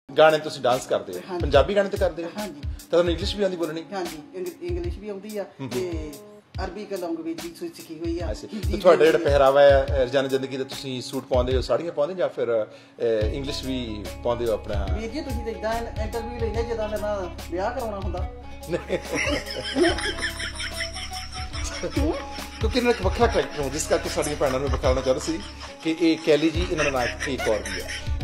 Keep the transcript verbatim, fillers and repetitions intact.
ਗਾਣੇ ਤੁਸੀਂ ਡਾਂਸ ਕਰਦੇ ਹੋ, ਪੰਜਾਬੀ ਗਾਣੇ ਤੇ ਕਰਦੇ ਹੋ? ਹਾਂਜੀ। ਤੁਹਾਨੂੰ ਇੰਗਲਿਸ਼ ਵੀ ਆਉਂਦੀ ਬੋਲਣੀ? ਹਾਂਜੀ, ਇੰਗਲਿਸ਼ ਵੀ ਆਉਂਦੀ ਆ ਤੇ ਅਰਬਿਕ ਲੈਂਗੁਏਜ ਵੀ ਸਿੱਖੀ ਹੋਈ ਆ। ਤੁਹਾਡਾ ਜਿਹੜਾ ਪਹਿਰਾਵਾ ਹੈ ਰੋਜ਼ਾਨਾ ਜ਼ਿੰਦਗੀ ਦਾ, ਤੁਸੀਂ ਸੂਟ ਪਾਉਂਦੇ ਹੋ, ਸਾੜੀਆਂ ਪਾਉਂਦੇ ਜਾਂ ਫਿਰ ਇੰਗਲਿਸ਼ ਵੀ ਪਾਉਂਦੇ ਹੋ ਆਪਣਾ? ਵੀਰ ਜੀ ਤੁਸੀਂ ਤਾਂ ਇਦਾਂ ਇੰਟਰਵਿਊ ਲੈਂਦੇ ਜਿੱਦਾਂ ਮੇਰੇ ਨਾਲ ਵਿਆਹ ਕਰਾਉਣਾ ਹੁੰਦਾ। ਕਿਉਂਕਿ ਇਹਨਾਂ ਇੱਕ ਵੱਖਰਾ ਕਰੈਕਟਰ ਹੋ, ਜਿਸ ਕਰਕੇ ਸਾਡੀਆਂ ਭੈਣਾਂ ਨੂੰ ਵਿਖਾਉਣਾ ਚਾਹੁੰਦਾ ਸੀ ਕਿ ਇਹ ਕੈਲੀ ਜੀ ਇਹਨਾਂ ਦਾ ਨਾਂ ਇੱਕ ਹੋਰ ਵੀ ਹੈ।